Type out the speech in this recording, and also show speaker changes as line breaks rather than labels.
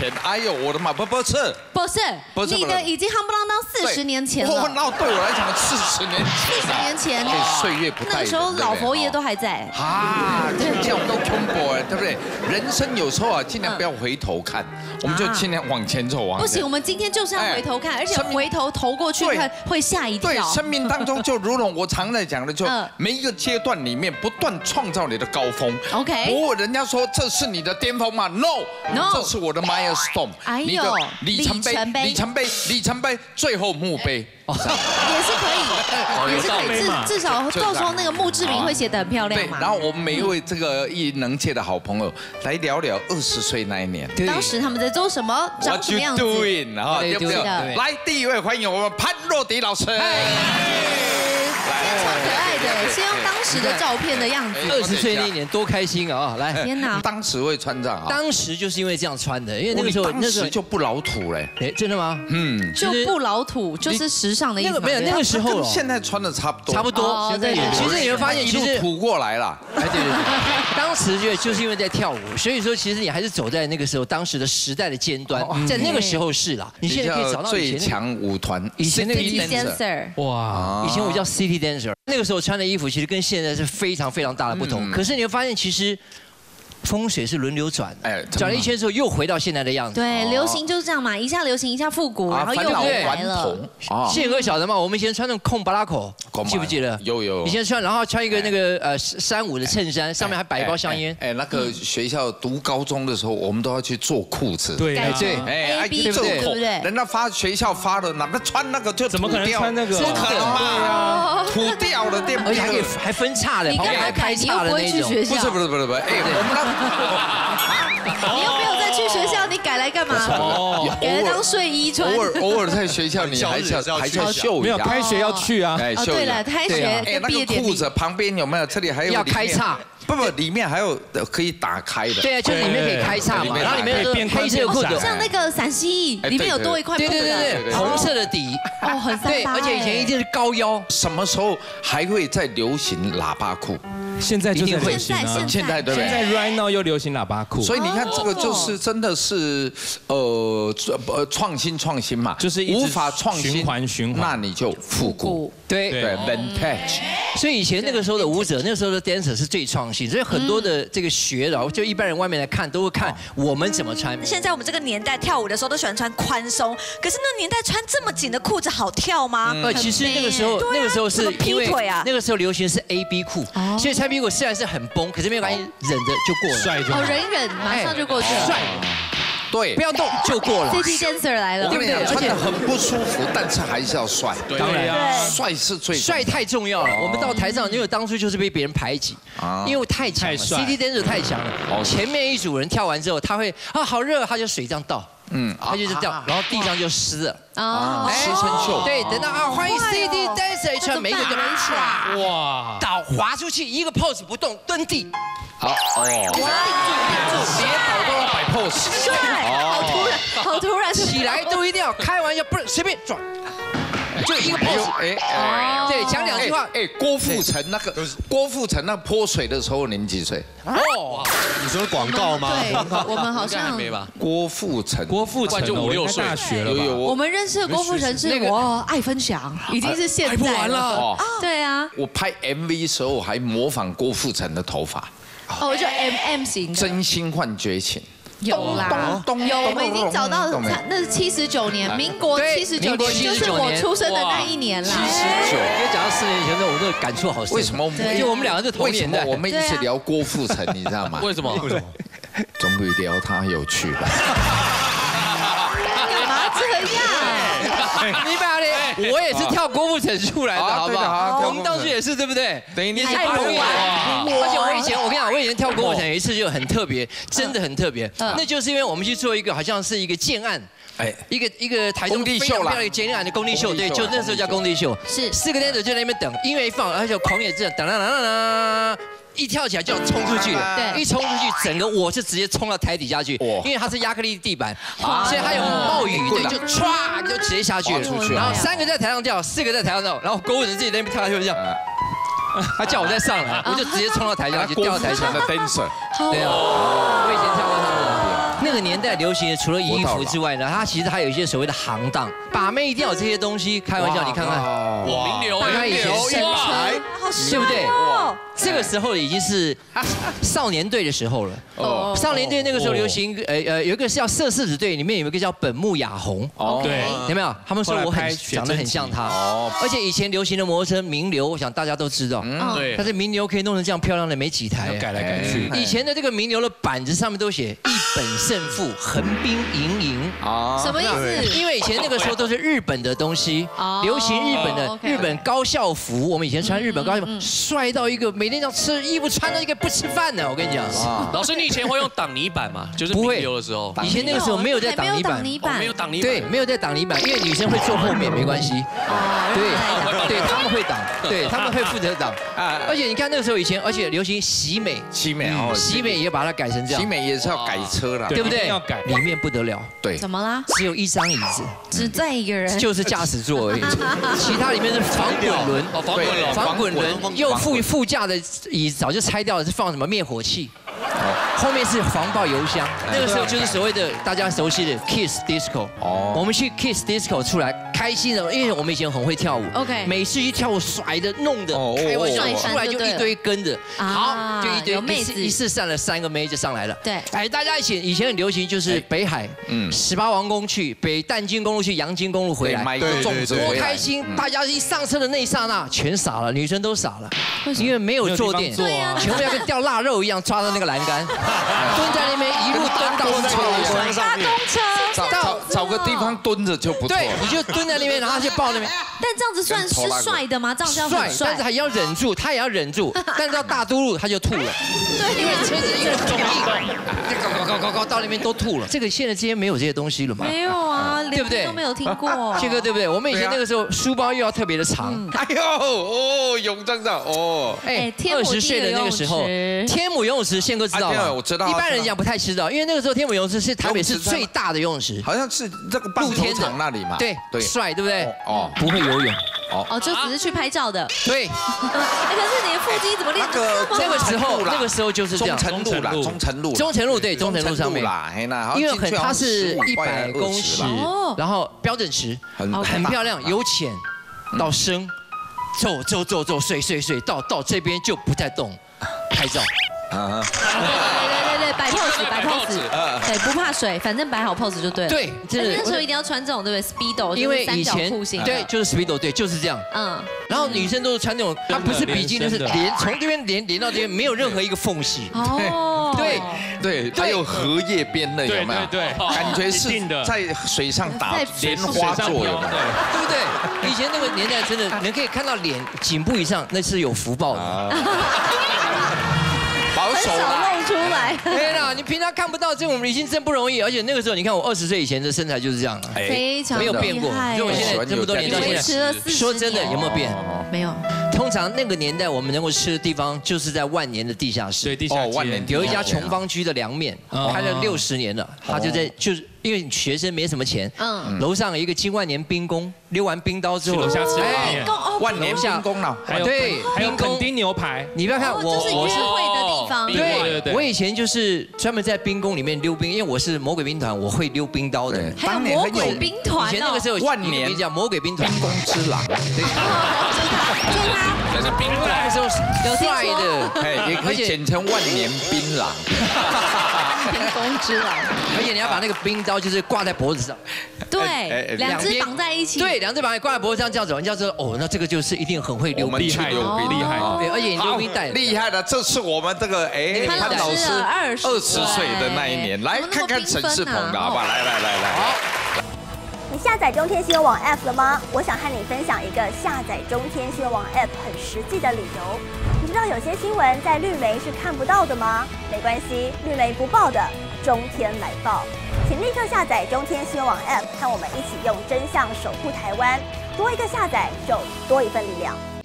前，哎呦我的妈，不是，
你的已经夯不啷当40年前了。
那对我来讲40年前
，40年前，
岁月不待人。
那个时候老佛爷都还在。
啊，这样都恐怖哎，对不对？人生有时候啊，尽量不要回头看，我们就尽量往前走啊。
不行，我们今天就是要回头看，而且回头投过去看会吓一跳。
对，生命当中就如同我常在讲的，就每一个阶段里面不断创造你的高峰。
OK。
不过人家说这是你的巅峰吗 ？No， 这是我的 milestone， 你的里程碑，最后墓碑。
也是可以，也是可以，至少到时候那个墓志铭会写得很漂亮嘛。
然后我们每一位这个艺能界的好朋友来聊聊20岁那一年，
当时他们在做什么，长什么样子。
然后对不对？来，第一位欢迎我们潘若迪老师。
超可爱的，先用当时的照片的样子。
20岁那一年多开心啊！来，
天哪！
当时会穿这样啊？
当时就是因为这样穿的，因为那个时候
就不老土嘞。
哎，真的吗？
就不老土，就是时尚的意思。
没有，那个时候
跟现在穿的差不多。
差不多。现在也，其实你会发现，其实
土过来了。
哎，对。当时就是因为在跳舞，所以说其实你还是走在那个时候当时的时代的尖端，在那个时候是啦。你现在可以找到
最强舞团，
以前那个
dancer，
哇，以前我叫 City Dancer。那个时候穿的衣服其实跟现在是非常非常大的不同，可是你会发现其实风水是轮流转的，转了一圈之后又回到现在的样子。
对，流行就是这样嘛，一下流行一下复古，然后又回来了。
宪哥晓得吗？我们以前穿那种空巴拉口，记不记得？
有。
以前穿，然后穿一个那个35的衬衫，上面还摆一包香烟。
哎，那个学校读高中的时候，我们都要去做裤子。
对，
哎，对不对？
人家学校发的，哪个穿那个就
怎么可能穿那个？
不可能嘛，土掉了，对不对？
而且还分叉的，旁边还开叉的那种。
不是，哎，我们
你又没有再去学校，你改来干嘛？改来当睡衣穿。
偶尔在学校，你还是要秀一下。
没有开学要去啊。
哦，对了，开学跟毕业典礼。
裤子旁边有没有？这里还有
要开叉。
不，里面还有可以打开的。
对啊，就里面可以开叉嘛，然后里面有黑色的裤子，
像那个陕西里面有多一块布的。
对，红色的底。
哦，很
对，而且以前一定是高腰。
什么时候还会再流行喇叭裤？
现在就在流行啊，
现在对不对？
现在 right now 又流行喇叭裤，
所以你看这个就是真的是创新嘛，
就是
无法创新
循环，
那你就复古，
对
vintage。
所以以前那个时候的舞者，那个时候的 dancer 是最创新，所以很多的这个学的，就一般人外面来看都会看我们怎么穿。
现在我们这个年代跳舞的时候都喜欢穿宽松，可是那年代穿这么紧的裤子好跳吗？
其实那个时候是因为那个时候流行是 AB 裤，所以穿 AB 裤虽然是很绷，可是没有关系，忍着就过了。
帅就
哦，忍，马上就过去了。
帅，
对，
不要动就过了。
City Dancer 来了，
对不对？穿得很不舒服，但是还是要帅。
当然，
帅是最
帅太重要了。我们到台上，因为当初就是被别人排挤，因为太强了 ，City Dancer 太强了。前面一组人跳完之后，他会好热，他就水这样倒。他就是掉，然后地上就湿了。
湿成球。
对，等到欢迎 City Dancer 一穿，每个人就唰，哇，倒滑出去，一个 pose 不动，蹲地。
好定住，别倒都要摆 pose。
帅，好突然，
起来都一定要开玩笑，不是随便转。就一个 pose， 对，讲2句话。
郭富城那泼水的时候，您几岁？
哦，你说广告吗？
对，我们好像
没吧。
郭富城
就5、6岁，大学了吧？
我们认识的郭富城是我爱分享，已经是现在了。对啊，
我拍 MV 时候还模仿郭富城的头发。
哦，就 MM 型。
真心换绝情。
有啦，有，我们已经找到，那是79年，民国79年，就是我出生的那一年啦。79，
因为讲到4年前的，我那个感触好深。
为什么？
因为我们两个是同年代。
我们一直聊郭富城，你知道吗？
为什么？
总比聊他有趣吧？
干嘛这样？
你把嘞，我也是跳郭富城出来的，好不好？我们当初也是，对不对？
等于你
太容易了。而且我跟你讲，我以前跳郭富城有一次就很特别，真的很特别。那就是因为我们去做一个好像是一个建案，一个台中非常漂亮的建案的工地秀，对，就那时候叫工地秀。是4个 dancer 就在那边等，音乐一放，而且狂野这样，等等等等等。一跳起来就要冲出去了，对，一冲出去，整个我是直接冲到台底下去，因为它是亚克力地板，所以它有冒雨，对，就唰就直接下去了。然后3个在台上跳，4个在台上跳，然后郭富城自己在那边跳下去这样，他叫我再上来，我就直接冲到台上去，掉到台上。
的 dancer，
对啊，我以前跳过他的。 那个年代流行的除了衣服之外呢，它其实还有一些所谓的行当，把妹一定要有这些东西。开玩笑，你看看，
哇，名流，
他以前身材，对不对？这个时候已经是少年队的时候了。哦，少年队那个时候流行，有一个是叫色四子队，里面有一个叫本木雅弘。哦，对，有没有？他们说我长得很像他。哦，而且以前流行的摩托车名流，我想大家都知道。对。但是名流可以弄成这样漂亮的没几台，
改来改去。
以前的这个名流的板子上面都写一本胜负，横滨盈盈。
啊，什么意思？
因为以前那个时候都是日本的东西，流行日本的日本高校服。我们以前穿日本高校服，帅到一个每天要吃衣服穿到一个不吃饭的。我跟你讲，
老师，你以前会用挡泥板吗？就是名流的时候。
以前那个时候没有在挡泥板，
没有挡泥板。
对，没有在挡泥板，因为女生会坐后面，没关系。对，他们会挡，对，他们会负责挡。而且你看那个时候以前，而且流行喜美，喜美也把它改成这样，
喜美也是要改车了，
对不对？要改，里面不得了，
对，
怎么啦？
只有一张椅子，
只载一个人，
就是驾驶座而已，其他里面是防滚轮，防滚轮，又副驾的椅子早就拆掉了，是放什么灭火器。后面是防爆油箱，那个时候就是所谓的大家熟悉的 Kiss Disco。哦，我们去 Kiss Disco 出来开心的，因为我们以前很会跳舞。OK， 每次去跳舞甩的弄的，开玩笑出来就一堆跟着，好就一堆妹子，一次上了3个妹就上来了。对，哎，大家以前很流行就是北海，18王宫去，北淡金公路去，阳金公路回来，
买个粽子，
多开心！大家一上车的那一刹那，全傻了，女生都傻了，因为没有坐垫，全部要跟掉腊肉一样抓到那个栏杆。蹲在那边一路蹲到
搭公车，
找个地方蹲着就不错。
对，你就蹲在那边，然后就抱那边。
但这样子算是帅的吗？这样叫很帅，
但是还要忍住，他也要忍住。但是到大都路他就吐了，对，因为车子因为重力，高到那边都吐了。这个现在今天没有这些东西了嘛？
没有啊，对不对？都没有听过。
这个对不对？我们以前那个时候书包又要特别的长。
哎呦，泳装的哦。
哎，20岁的那个时候，天母游泳池，宪哥知道吗？
我知道。
一般人讲不太知道，因为那个时候天母游泳池是台北市最大的游泳池，
好像是这个露天场那里嘛。
对，帅对不对？哦，不会游泳。
哦，就只是去拍照的。
对。
可是你的腹肌怎么练？
那个时候就是这样。
中城路对，
中城路上面啦，因为它是100公尺，然后标准池，很漂亮，由浅到深，走，睡，到这边就不再动，拍照。
对，摆 pose，对，不怕水，反正摆好 pose 就对了。对，那时候一定要穿这种，对不对 ？Speedo，
因为以前对，就是 Speedo， 对，就是这样。然后女生都是穿那种，它不是比基尼，就是从这边连到这边，没有任何一个缝隙。哦，
对，还有荷叶边的，有没有？对，感觉是在水上打莲花作用，
对不对？以前那个年代真的，你可以看到脸颈部以上，那是有福报的。
保守
露出来，
对啦，你平常看不到这种已经真不容易，而且那个时候你看我20岁以前的身材就是这样，
非常
没有变过，就我现在这么多年到现在，说真的有没有变？
没有。
通常那个年代我们能够吃的地方就是在万年的地下室，
对，地下街
有一家琼芳居的凉面，开了60年了，他就是因为学生没什么钱，楼上有一个金万年冰宫，溜完冰刀之后，
楼下吃
万年冰宫了，
对，
还有垦丁牛排，
你不要看我
是约会的地方，
对，我以前就是专门在冰宫里面溜冰，因为我是魔鬼兵团，我会溜冰刀的。
还有魔鬼兵团，
以前那个时候
万年
叫魔鬼兵团，
冰宫之狼，
就是他，
这是冰狼，
那时候有帅的，
也可以简称万年槟榔。
冰宫之狼，
而且你要把那个冰刀就是挂在脖子上，
对，两只绑在一起，
对，两只绑挂在脖子上这样走，人家说哦，那这个就是一定很会溜冰，
厉害，
对，而且你溜冰带
厉害的，这是我们这个潘老师20岁的那一年，来看看陈世鹏的好不好？来，好。
你下载中天新闻网 App 了吗？我想和你分享一个下载中天新闻网 App 很实际的理由。你知道有些新闻在绿媒是看不到的吗？没关系，绿媒不报的，中天来报。请立刻下载中天新闻网 App， 和我们一起用真相守护台湾。多一个下载，就多一份力量。